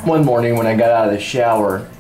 One morning when I got out of the shower,